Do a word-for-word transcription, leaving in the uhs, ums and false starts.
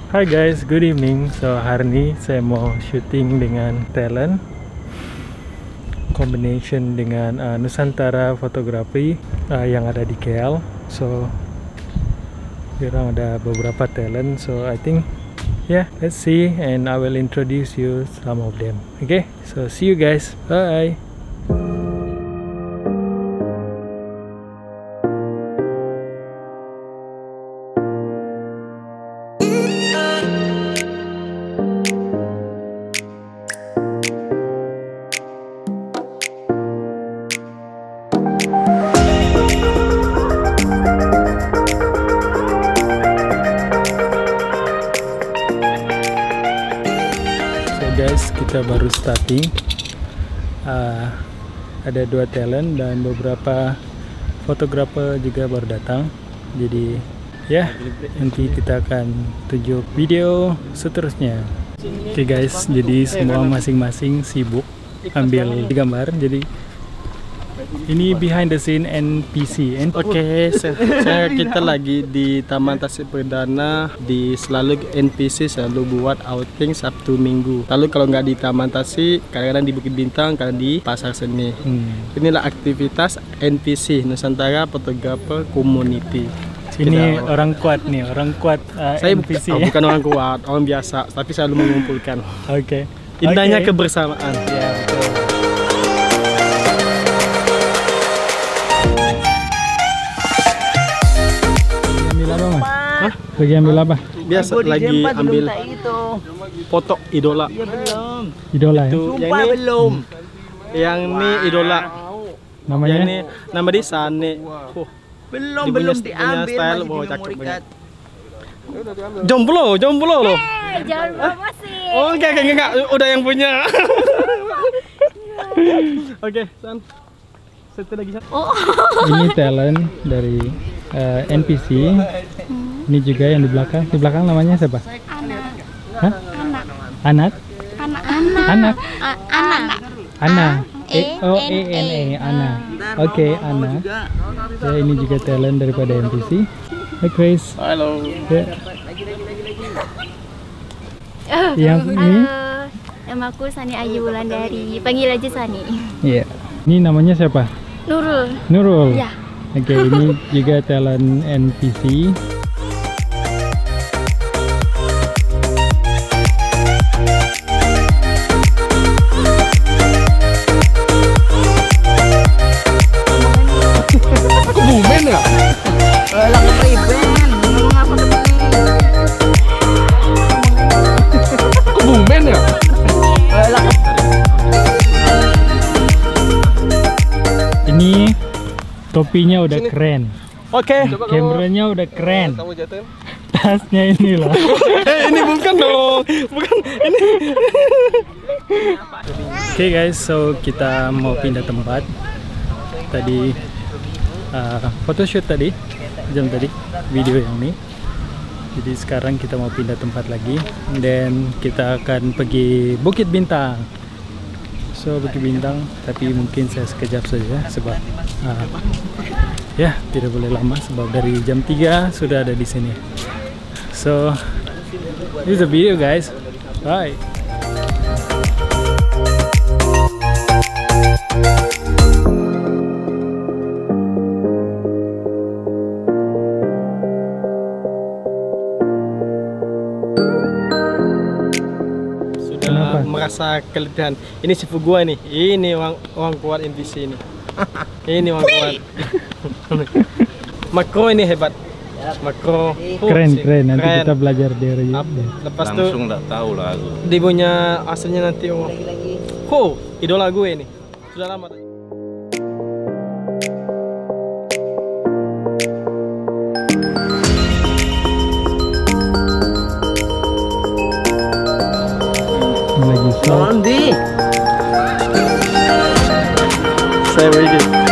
Hi guys, good evening. So hari ini saya mau syuting dengan talent combination dengan uh, Nusantara Fotografi uh, yang ada di K L. So orang ada beberapa talent. So I think yeah, let's see and I will introduce you some of them. Okay, so see you guys. Bye. Guys, kita baru starting. Uh, ada dua talent dan beberapa fotografer juga baru datang. Jadi ya, nanti kita akan tunjuk video seterusnya. Oke okay guys, jadi semua masing-masing sibuk ambil gambar. Jadi ini behind the scene N P C. Oke, okay, saya kita lagi di Taman Tasik Perdana. Di selalu N P C selalu buat outing Sabtu Minggu. Lalu kalau nggak di Taman Tasik, kadang-kadang di Bukit Bintang, kadang di Pasar Seni. Hmm. Inilah aktivitas N P C, Nusantara Photographer Community. Ini kita, orang kuat nih, orang kuat uh, saya N P C. Oh, bukan orang kuat, orang biasa, tapi selalu mengumpulkan. Oke. Okay. Indahnya okay. kebersamaan. Ya, betul. Lagi ambil apa? Biasa lagi ambil foto idola. Ya belum. Idola ya? Itu, yang ini belum. Yang ini idola. Namanya? Yang ini nama dia Sane. Oh, belum dia belum punya, diambil punya style, masih oh, di cakep memory banget. card. Jomblo, jomblo loh. Eh, jangan promosi. Oh, enggak, enggak, enggak, udah yang punya. Oke, San. Satu lagi, San. Oh. Ini talent dari uh, N P C. Ini juga yang di belakang. Di belakang namanya siapa? Anak. Hah? Anak. Anak? Anak. Anak? Anak. Ana. E A O E N E. Ana. Oke, Ana. Ya, ini juga talent daripada N P C. Hai Chris. Halo. Ya. Yang ini? Halo. Nama aku Sani Ayu Wulandari. Panggil aja Sani. Iya. Ini namanya siapa? Nurul. Nurul. Ya. Oke, ini juga talent N P C. Kebumen ya? Lah keriben, ngomong apa Kebumen ya? Ini topinya udah keren. Oke. Kameranya udah keren. Tasnya ini loh. Eh, ini bukan dong. Bukan ini. Oke okay guys, so kita mau pindah tempat. Tadi uh, photoshoot tadi, jam tadi, video yang ini. Jadi sekarang kita mau pindah tempat lagi. Dan kita akan pergi Bukit Bintang. So Bukit Bintang, tapi mungkin saya sekejap saja sebab uh, ya tidak boleh lama sebab dari jam tiga sudah ada di sini. So this is the video guys. Bye. Merasa keletihan. Ini sifu gua nih. Ini orang orang kuat N P C ini. Ini orang kuat. Makro ini hebat. Makro. Oh, keren sih. keren. Nanti keren. kita belajar dari. Lepas langsung tuh nggak tahu lah aku. Dia punya aslinya nanti. Oh, oh idola gue ini. Sudah lama tadi. Lagi Nanti. Saya begini.